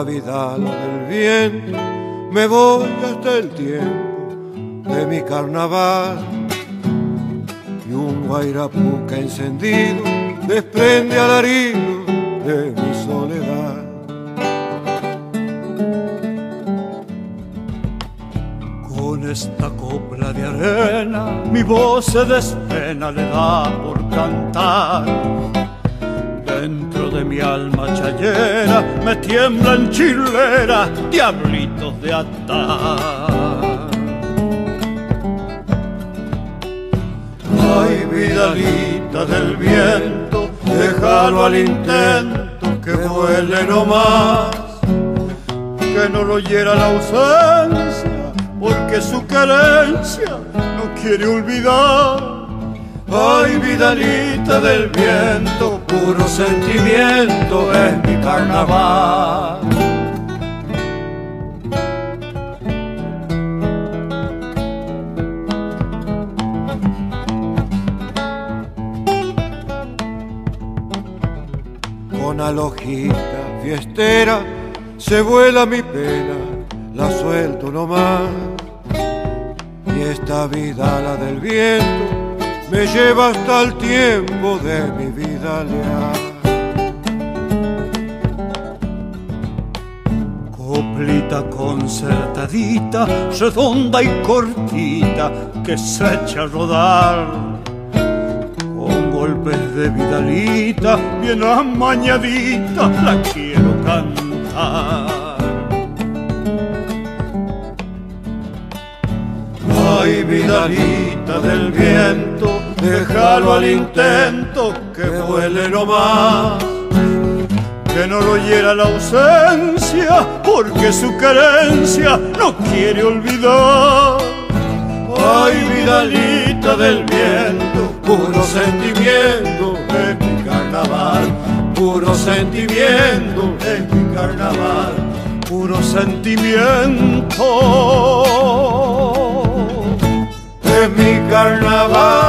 esta vida la del viento, me voy hasta el tiempo de mi carnaval. Y un guairapuca encendido desprende alarido de mi soledad. Con esta copla de arena mi voz se despena, le da por cantar. Dentro de mi alma chayera me tiemblan chileras, diablitos de atar. Ay, vidalita del viento, déjalo al intento, que vuele nomás, que no lo hiera la ausencia, porque su querencia no quiere olvidar. Ay, vidalita del viento, puro sentimiento es mi carnaval. Con alojita fiestera se vuela mi pena, la suelto nomás. Y esta vida, la del viento, me lleva hasta el tiempo de mi vida leal. Coplita concertadita, redonda y cortita, que se echa a rodar, con golpes de vidalita, bien amañadita, la quiero cantar. Ay, vidalita del viento, déjalo al intento, que vuele nomás, que no lo hiera la ausencia, porque su querencia no quiere olvidar. Ay, vidalita del viento, puro sentimiento es mi carnaval, puro sentimiento es mi carnaval, puro sentimiento es mi carnaval.